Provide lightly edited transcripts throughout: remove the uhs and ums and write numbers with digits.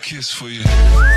kiss for you.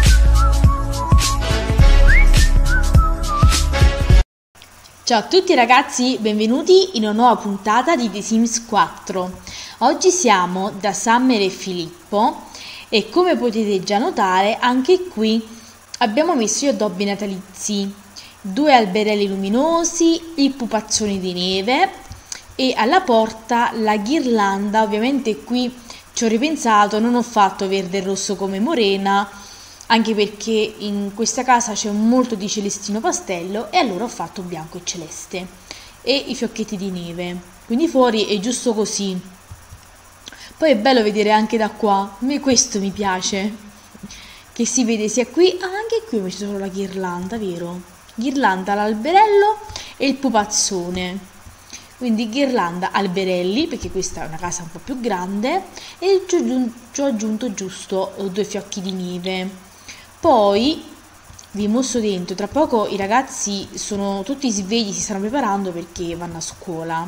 Ciao a tutti ragazzi, benvenuti in una nuova puntata di The Sims 4. Oggi siamo da Summer e Filippo e come potete già notare anche qui abbiamo messo gli addobbi natalizi, 2 alberelli luminosi, il pupazzone di neve e alla porta la ghirlanda. Ovviamente qui ci ho ripensato, non ho fatto verde e rosso come Morena, anche perché in questa casa c'è molto di celestino pastello e allora ho fatto bianco e celeste e i fiocchetti di neve, quindi fuori è giusto così. Poi è bello vedere anche da qua, a me questo mi piace, che si vede sia qui, anche qui c'è solo la ghirlanda, vero? Ghirlanda, l'alberello e il pupazzone. Quindi ghirlanda, alberelli, perché questa è una casa un po' più grande, e ci ho aggiunto giusto 2 fiocchi di neve. Poi vi mostro dentro, tra poco i ragazzi sono tutti svegli, si stanno preparando perché vanno a scuola.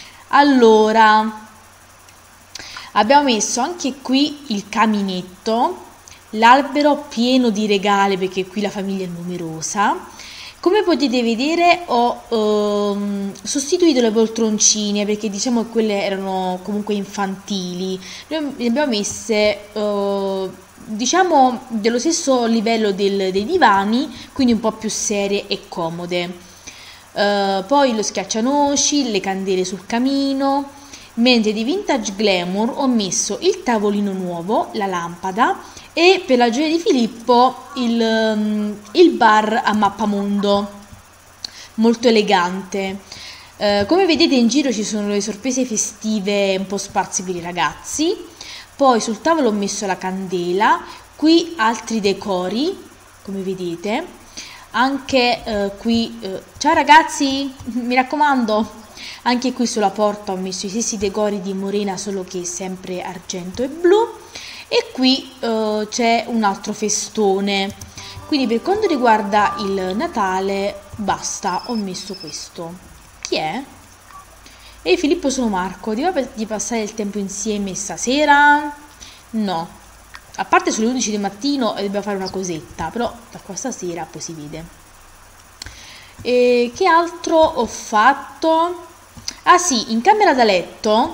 Allora, abbiamo messo anche qui il caminetto, l'albero pieno di regali perché qui la famiglia è numerosa. Come potete vedere ho sostituito le poltroncine perché diciamo che quelle erano comunque infantili, le abbiamo messe diciamo dello stesso livello dei divani, quindi un po' più serie e comode. Poi lo schiaccianoci, le candele sul camino, mentre di Vintage Glamour ho messo il tavolino nuovo, la lampada e per la gioia di Filippo il bar a mappamondo, molto elegante. Come vedete in giro ci sono le sorprese festive un po' sparse per i ragazzi. Poi sul tavolo ho messo la candela, qui altri decori, come vedete, anche qui, ciao ragazzi, mi raccomando, anche qui sulla porta ho messo i stessi decori di Morena, solo che sempre argento e blu. E qui c'è un altro festone, quindi per quanto riguarda il Natale basta, ho messo questo. Chi è? Ehi Filippo, sono Marco, ti va di passare il tempo insieme stasera? No, a parte sulle 11 del mattino e dobbiamo fare una cosetta, però da qua stasera poi si vede. E che altro ho fatto? Ah sì, in camera da letto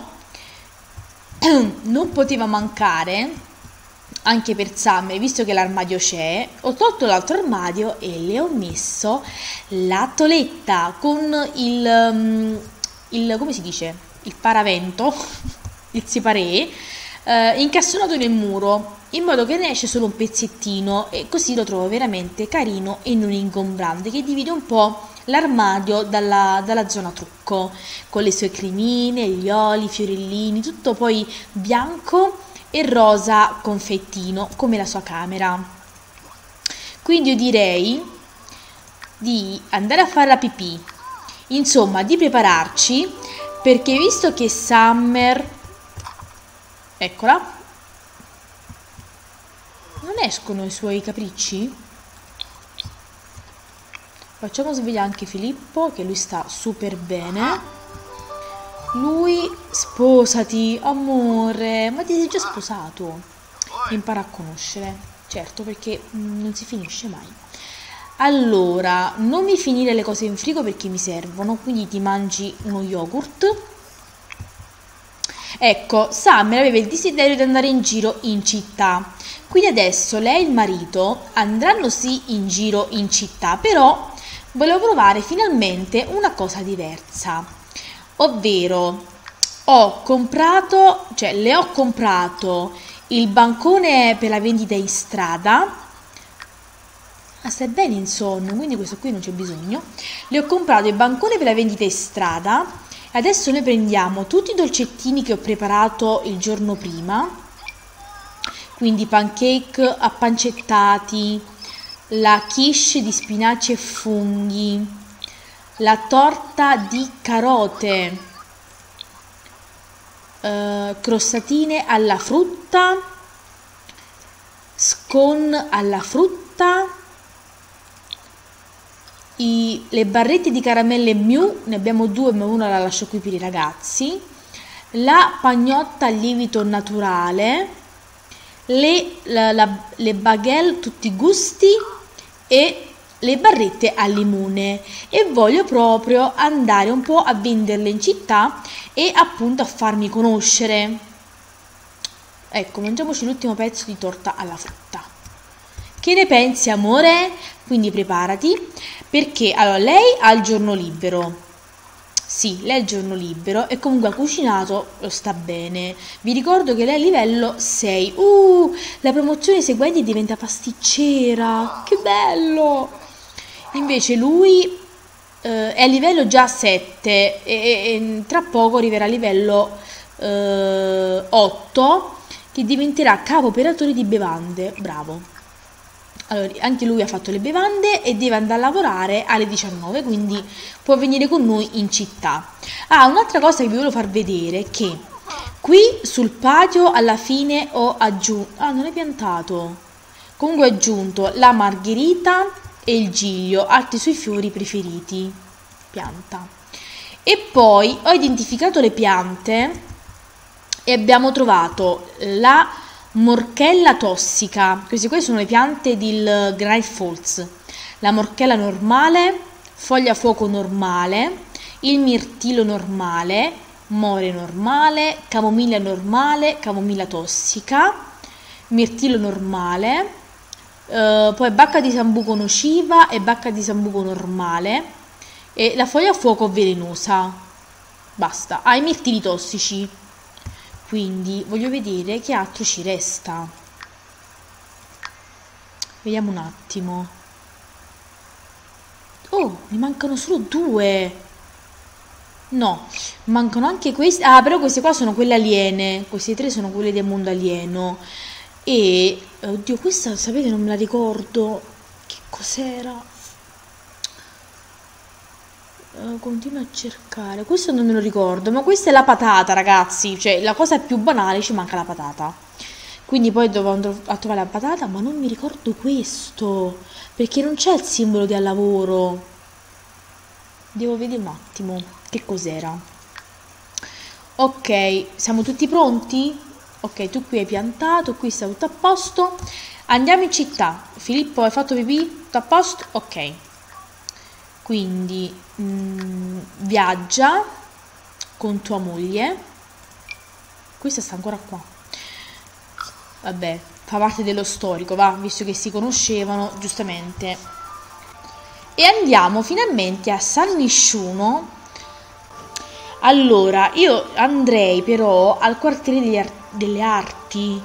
non poteva mancare, anche per Summer, visto che l'armadio c'è, ho tolto l'altro armadio e le ho messo la toletta con il come si dice? Il paravento, il separé, incassionato nel muro, in modo che ne esce solo un pezzettino e così lo trovo veramente carino e non ingombrante, che divide un po' l'armadio dalla zona trucco, con le sue cremine, gli oli, i fiorellini, tutto poi bianco e rosa confettino come la sua camera. Quindi io direi di andare a fare la pipì, insomma di prepararci, perché visto che Summer, eccola, non escono i suoi capricci, facciamo svegliare anche Filippo che lui sta super bene. Lui, sposati, amore, ma ti sei già sposato? Impara a conoscere, certo, perché non si finisce mai. Allora, non mi finire le cose in frigo perché mi servono, quindi ti mangi uno yogurt. Ecco, Summer aveva il desiderio di andare in giro in città, quindi adesso lei e il marito andranno sì in giro in città, però volevo provare finalmente una cosa diversa. Ovvero le ho comprato il bancone per la vendita in strada. Stai bene in sonno, quindi questo qui non c'è bisogno. Le ho comprato il bancone per la vendita in strada. Adesso noi prendiamo tutti i dolcettini che ho preparato il giorno prima, quindi pancake appancettati, la quiche di spinaci e funghi, la torta di carote, crostatine alla frutta, scone alla frutta, le barrette di caramelle Miu, ne abbiamo 2 ma una la lascio qui per i ragazzi, la pagnotta al lievito naturale, le baguette tutti i gusti e le barrette al limone, e voglio proprio andare un po' a venderle in città e appunto a farmi conoscere. Ecco, mangiamoci l'ultimo pezzo di torta alla frutta. Che ne pensi, amore? Quindi preparati, perché allora lei ha il giorno libero. Sì, lei ha il giorno libero e comunque ha cucinato, lo sta bene. Vi ricordo che lei è a livello 6. La promozione seguente diventa pasticcera. Che bello! Invece lui è a livello già 7 e tra poco arriverà a livello 8, che diventerà capo operatore di bevande. Bravo. Allora, anche lui ha fatto le bevande e deve andare a lavorare alle 19, quindi può venire con noi in città. Un'altra cosa che vi volevo far vedere è che qui sul patio alla fine ho aggiunto... non è piantato. Comunque ho aggiunto la margherita e il giglio, altri suoi fiori preferiti. Pianta. E poi ho identificato le piante e abbiamo trovato la morchella tossica. Queste qui sono le piante del Granite Falls. La morchella normale, foglia fuoco normale, il mirtillo normale, more normale, camomilla tossica, mirtillo normale, poi bacca di sambuco nociva e bacca di sambuco normale, e la foglia a fuoco velenosa. Basta. I mirtilli tossici. Quindi voglio vedere che altro ci resta. Vediamo un attimo. Oh, ne mancano solo 2. No, mancano anche queste. Però queste qua sono quelle aliene. Queste 3 sono quelle del mondo alieno. E oddio, questa sapete, non me la ricordo. Che cos'era? Continuo a cercare. Questo non me lo ricordo, ma questa è la patata, ragazzi. Cioè, la cosa più banale, ci manca la patata. Quindi poi devo andare a trovare la patata, ma non mi ricordo questo, perché non c'è il simbolo del lavoro. Devo vedere un attimo che cos'era. Ok, siamo tutti pronti? Ok, tu qui hai piantato, qui sta tutto a posto. Andiamo in città. Filippo, hai fatto pipì? Tutto a posto? Ok. Quindi viaggia con tua moglie. Questa sta ancora qua. Vabbè, fa parte dello storico, va, visto che si conoscevano, giustamente. E andiamo finalmente a San Nisciuno. Allora, io andrei però al quartiere delle arti,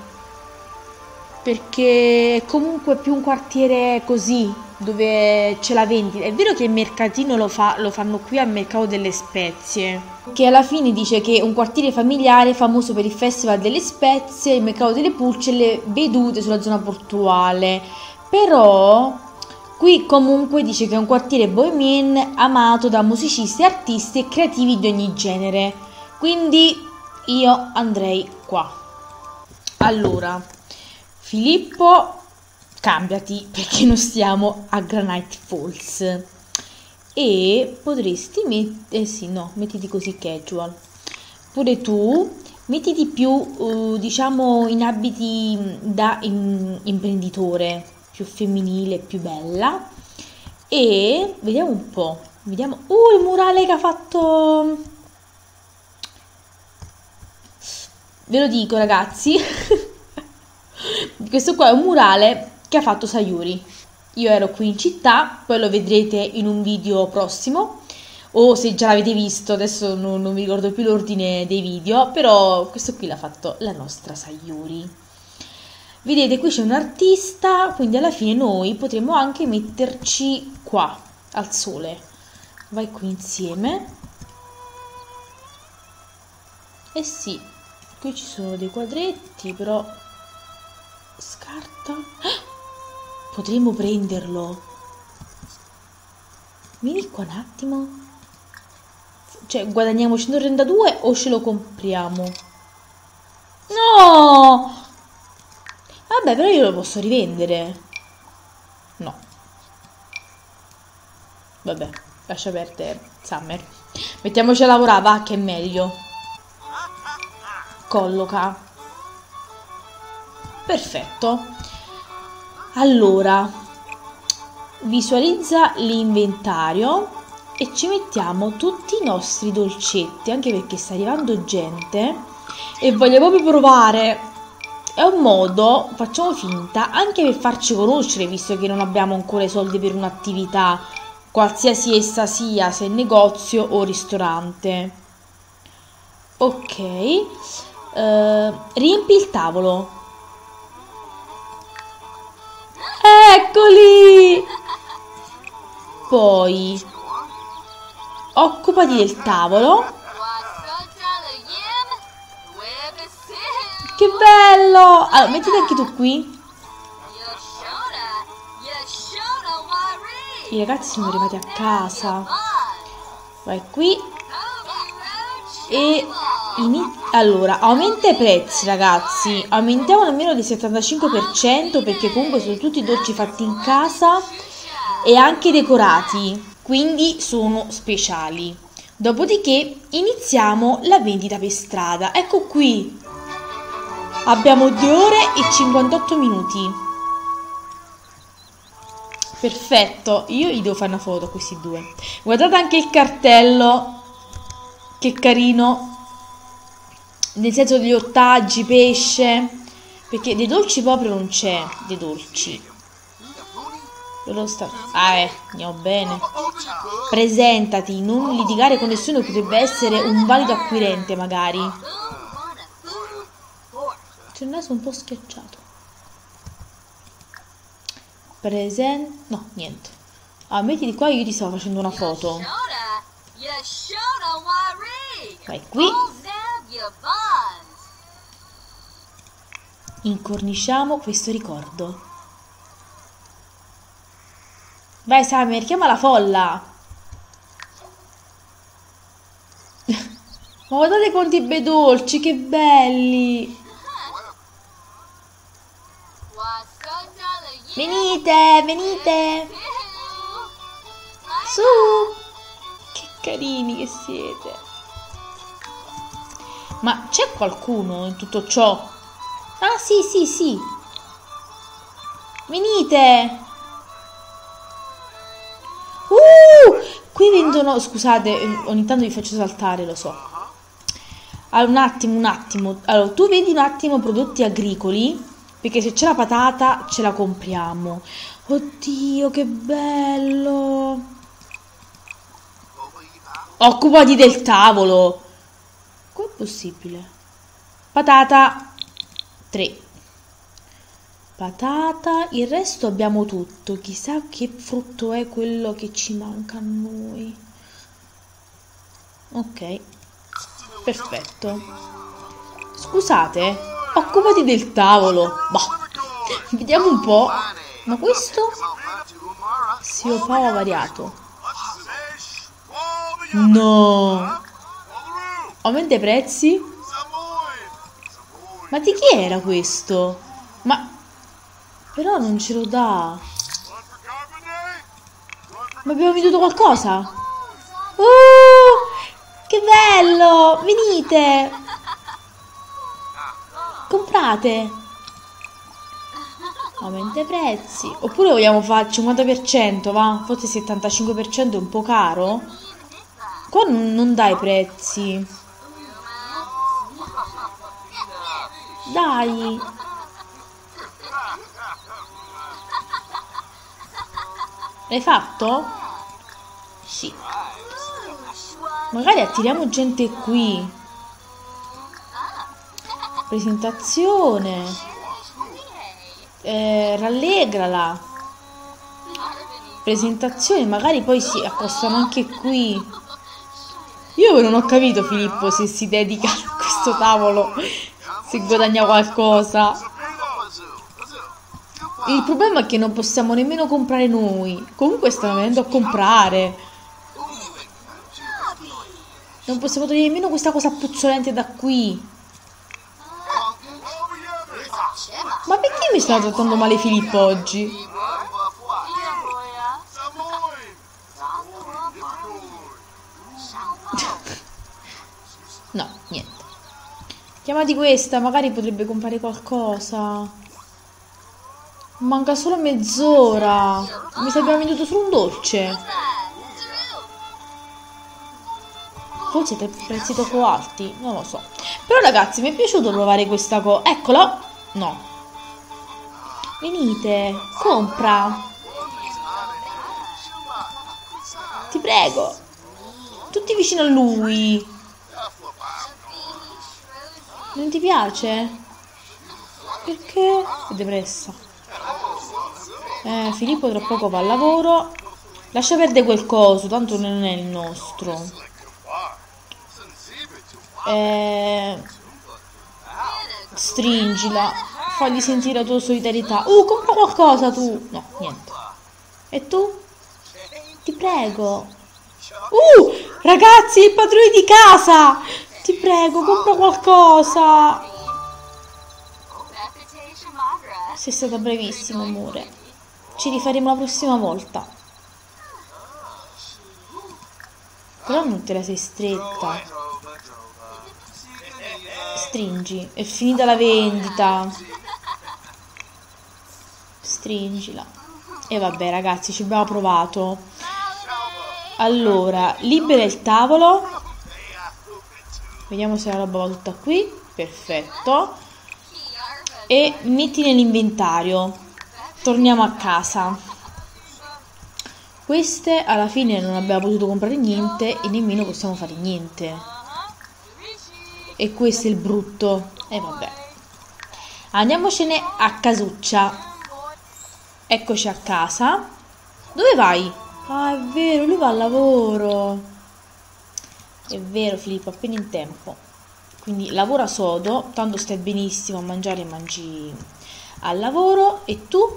perché è comunque più un quartiere così, dove c'è la vendita. È vero che il mercatino lo fanno qui al mercato delle spezie, che alla fine dice che è un quartiere familiare famoso per il festival delle spezie, il mercato delle pulce e le vedute sulla zona portuale. Però qui comunque dice che è un quartiere bohemien amato da musicisti, artisti e creativi di ogni genere, quindi io andrei qua. Allora, Filippo, cambiati, perché non stiamo a Granite Falls. E potresti mettiti così casual. Pure tu, mettiti più, diciamo, in abiti da imprenditore, più femminile, più bella. E vediamo un po'. Vediamo. Il murale che ha fatto. Ve lo dico, ragazzi. Questo qua è un murale che ha fatto Sayuri. Io ero qui in città, poi lo vedrete in un video prossimo, o se già l'avete visto, adesso non mi ricordo più l'ordine dei video, però questo qui l'ha fatto la nostra Sayuri. Vedete, qui c'è un artista, quindi alla fine noi potremo anche metterci qua, al sole. Vai qui insieme. Eh sì, qui ci sono dei quadretti, però scarta. Potremmo prenderlo. Vieni qua un attimo. Cioè, guadagniamo 132 o ce lo compriamo? No! Vabbè, però io lo posso rivendere. No. Vabbè, lascia perdere, Summer. Mettiamoci a lavorare, va, che è meglio. Colloca. Perfetto. Allora, visualizza l'inventario e ci mettiamo tutti i nostri dolcetti, anche perché sta arrivando gente e voglio proprio provare. È un modo, facciamo finta, anche per farci conoscere, visto che non abbiamo ancora i soldi per un'attività, qualsiasi essa sia, se negozio o ristorante. Ok, riempi il tavolo. Eccoli! Poi occupati del tavolo. Che bello! Allora, mettiti anche tu qui. I ragazzi sono arrivati a casa. Vai qui. E allora, aumenta i prezzi, ragazzi. Aumentiamo almeno del 75%, perché comunque sono tutti dolci fatti in casa e anche decorati, quindi sono speciali. Dopodiché iniziamo la vendita per strada. Ecco qui. Abbiamo 2 ore e 58 minuti. Perfetto, io gli devo fare una foto a questi due. Guardate anche il cartello, che carino, nel senso degli ortaggi, pesce, perché dei dolci proprio non c'è, dei dolci. Andiamo bene. Presentati, non litigare con nessuno, potrebbe essere un valido acquirente magari. C'è il naso un po' schiacciato. No, niente. Ah, mettiti qua, io ti stavo facendo una foto. Vai qui. Incorniciamo questo ricordo. Vai Summer, chiama la folla. Ma guardate quanti bei dolci, che belli. Venite, venite. Su. Che carini che siete. Ma c'è qualcuno in tutto ciò? Ah, sì, sì, sì. Venite. Qui vendono... Scusate, ogni tanto vi faccio saltare, lo so. Allora, un attimo. Allora, tu vedi un attimo prodotti agricoli, perché se c'è la patata ce la compriamo. Oddio, che bello. Occupati del tavolo. Com'è possibile? Patata 3. Patata, il resto abbiamo tutto. Chissà che frutto è quello che ci manca a noi. Ok, perfetto. Scusate, occupati del tavolo. Bah, vediamo un po'. Ma questo? Sio Paolo variato. No. Aumenta i prezzi? Ma di chi era questo? Ma... Però non ce lo dà. Ma abbiamo venduto qualcosa? Che bello! Venite! Comprate! Aumenta i prezzi. Oppure vogliamo fare il 50%, va? Forse il 75% è un po' caro. Qua non dai prezzi. Dai! L'hai fatto? Sì. Magari attiriamo gente qui. Presentazione. Rallegrala. Presentazione, magari poi si accostano anche qui. Io non ho capito, Filippo, se si dedica a questo tavolo, se guadagna qualcosa. Il problema è che non possiamo nemmeno comprare noi. Comunque stanno venendo a comprare. Non possiamo togliere nemmeno questa cosa puzzolente da qui. Ma perché mi sta trattando male Filippo oggi? No, niente. Chiamati questa, magari potrebbe comprare qualcosa. Manca solo mezz'ora. Mi sa che abbiamo venduto solo un dolce. Forse siete prezzi troppo alti, non lo so. Però ragazzi, mi è piaciuto provare questa cosa. Eccolo. No. Venite, compra. Ti prego. Tutti vicino a lui. Non ti piace? Perché? È depressa. Filippo tra poco va al lavoro. Lascia perdere quel coso, tanto non è il nostro. Stringila. Fagli sentire la tua solidarietà. Compra qualcosa tu. No, niente. E tu? Ti prego. Ragazzi, il padrone di casa. Ti prego, compra qualcosa. Sei stata bravissima, amore. Ci rifaremo la prossima volta. Però non te la sei stretta. Stringi. È finita la vendita. Stringila. E vabbè, ragazzi, ci abbiamo provato. Allora, libera il tavolo. Vediamo se la roba va tutta qui. Perfetto. E metti nell'inventario. Torniamo a casa. Queste alla fine non abbiamo potuto comprare niente e nemmeno possiamo fare niente. E questo è il brutto. E vabbè. Andiamocene a casuccia. Eccoci a casa. Dove vai? Ah, è vero, lui va al lavoro. È vero, Filippo, appena in tempo. Quindi lavora sodo, tanto stai benissimo a mangiare e mangi al lavoro. E tu?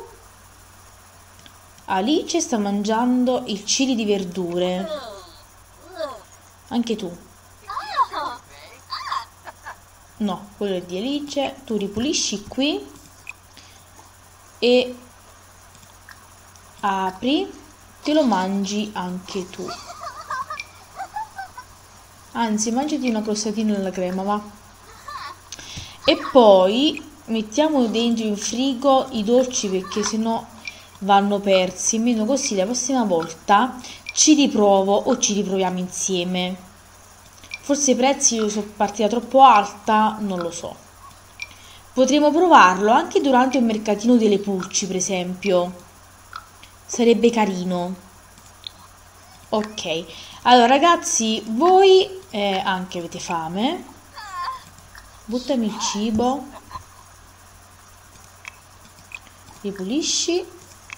Alice sta mangiando il chili di verdure. Anche tu? No, quello è di Alice. Tu ripulisci qui e apri, te lo mangi anche tu. Anzi, mangiati una crostatina alla crema, va. E poi mettiamo dentro in frigo i dolci perché sennò vanno persi. Almeno così la prossima volta ci riprovo o ci riproviamo insieme. Forse i prezzi sono partita troppo alta, non lo so. Potremmo provarlo anche durante un mercatino delle pulci, per esempio. Sarebbe carino. Ok, allora ragazzi, voi anche avete fame. Buttami il cibo. Ripulisci.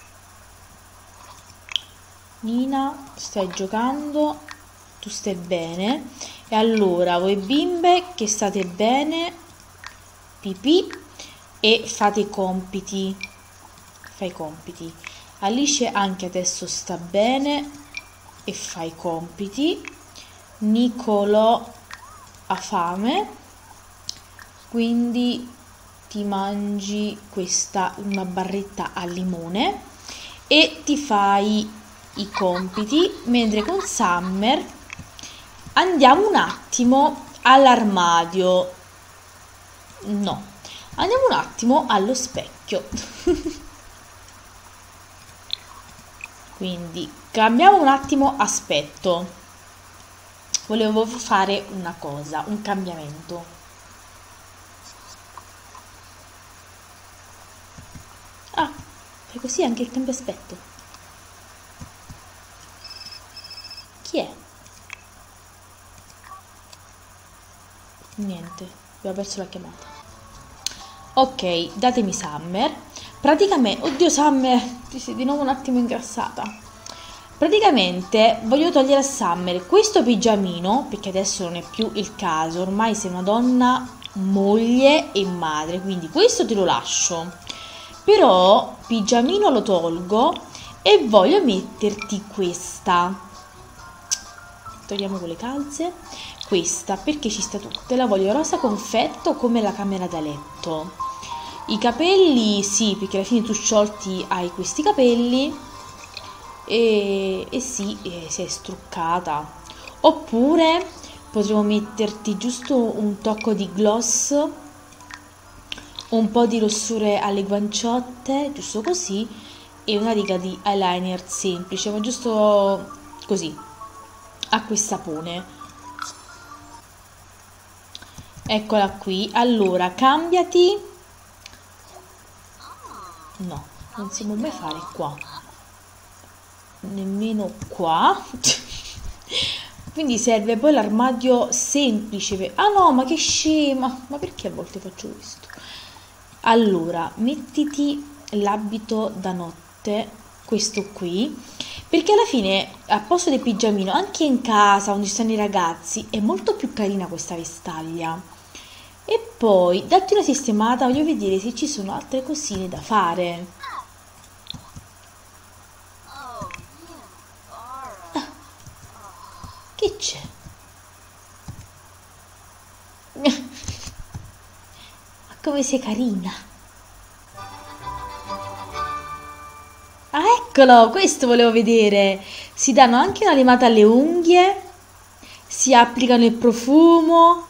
Nina, stai giocando. Tu stai bene. E allora, voi bimbe che state bene, pipì, e fate i compiti. Fai i compiti. Alice anche adesso sta bene e fa i compiti. Nicolò ha fame, quindi ti mangi una barretta al limone e ti fai i compiti, mentre con Summer andiamo un attimo all'armadio. No, andiamo un attimo allo specchio. Quindi cambiamo un attimo aspetto. Volevo fare una cosa, un cambiamento. Ah, fai così anche il cambio aspetto. Chi è? Niente, abbiamo perso la chiamata. Ok, datemi Summer. Praticamente, oddio Summer, ti sei di nuovo un attimo ingrassata. Praticamente voglio togliere a Summer questo pigiamino, perché adesso non è più il caso, ormai sei una donna, moglie e madre, quindi questo te lo lascio. Però pigiamino lo tolgo e voglio metterti questa. Togliamo quelle calze. Questa perché ci sta tutta, la voglio rosa confetto come la camera da letto. I capelli sì, perché alla fine tu sciolti hai questi capelli e sì, si è struccata. Oppure potremo metterti giusto un tocco di gloss un po' di rossure alle guanciotte, giusto così, e una riga di eyeliner semplice, ma giusto così, acqua e sapone. Eccola qui. Allora, cambiati. No, non si può mai fare qua. Nemmeno qua. Quindi serve poi l'armadio semplice. Ah no, ma che scema! Ma perché a volte faccio questo? Allora, mettiti l'abito da notte, questo qui, perché alla fine, a posto del pigiamino, anche in casa, quando ci stanno i ragazzi, è molto più carina questa vestaglia. E poi, datti una sistemata, voglio vedere se ci sono altre cosine da fare. Ah, che c'è? Ma come sei carina! Ah, eccolo, questo volevo vedere. Si danno anche una limata alle unghie, si applicano il profumo,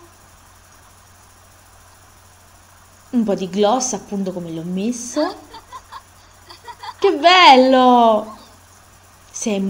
un po' di gloss, appunto come l'ho messo. Che bello! Sei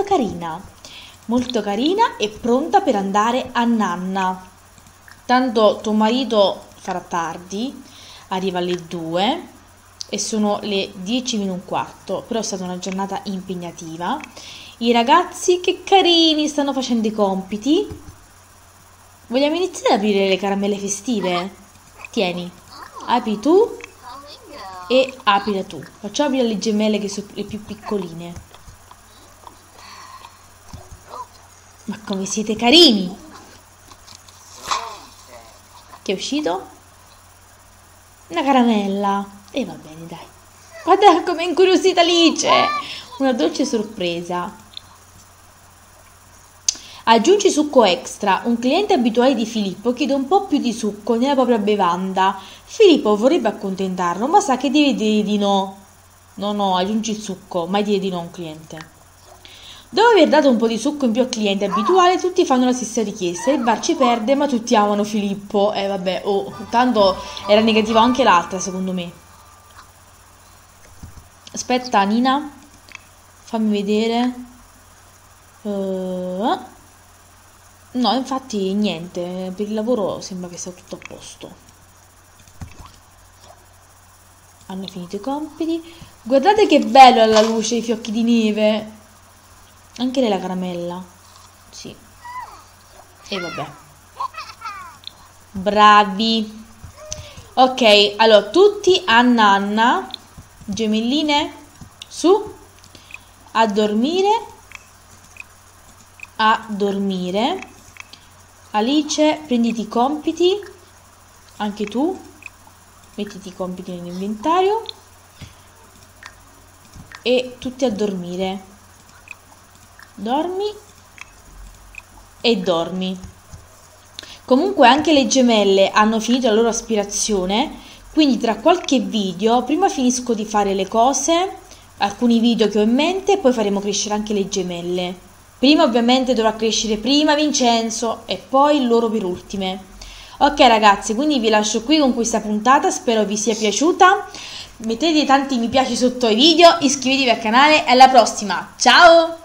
molto carina e pronta per andare a nanna. Tanto tuo marito farà tardi, arriva alle 2 e sono le 10 meno un quarto, però è stata una giornata impegnativa. I ragazzi, che carini, stanno facendo i compiti. Vogliamo iniziare ad aprire le caramelle festive? Tieni, apri tu e aprila tu. Facciamo aprire le gemelle che sono le più piccoline. Ma come siete carini! Che è uscito? Una caramella. E va bene, dai. Guarda come è incuriosita Alice! Una dolce sorpresa. Aggiungi succo extra. Un cliente abituale di Filippo chiede un po' più di succo nella propria bevanda. Filippo vorrebbe accontentarlo, ma sa che deve dire di no. No, aggiungi il succo, mai dire di no a un cliente. Dopo aver dato un po' di succo in più al cliente abituale, tutti fanno la stessa richiesta. Il bar ci perde, ma tutti amano Filippo. Vabbè, tanto era negativa anche l'altra, secondo me. Aspetta, Nina, fammi vedere. No, infatti niente, per il lavoro sembra che sia tutto a posto. Hanno finito i compiti. Guardate che bello alla luce i fiocchi di neve. Anche lei la caramella. Sì. E vabbè. Bravi. Ok, allora tutti a nanna. Gemelline, su. A dormire. A dormire. Alice, prenditi i compiti. Anche tu. Mettiti i compiti nell'inventario. E tutti a dormire. Dormi e dormi. Comunque anche le gemelle hanno finito la loro aspirazione, quindi tra qualche video, prima finisco di fare le cose, alcuni video che ho in mente, e poi faremo crescere anche le gemelle. Prima ovviamente dovrà crescere prima Vincenzo e poi loro per ultime. Ok ragazzi, quindi vi lascio qui con questa puntata, spero vi sia piaciuta. Mettete tanti mi piace sotto i video, iscrivetevi al canale e alla prossima. Ciao!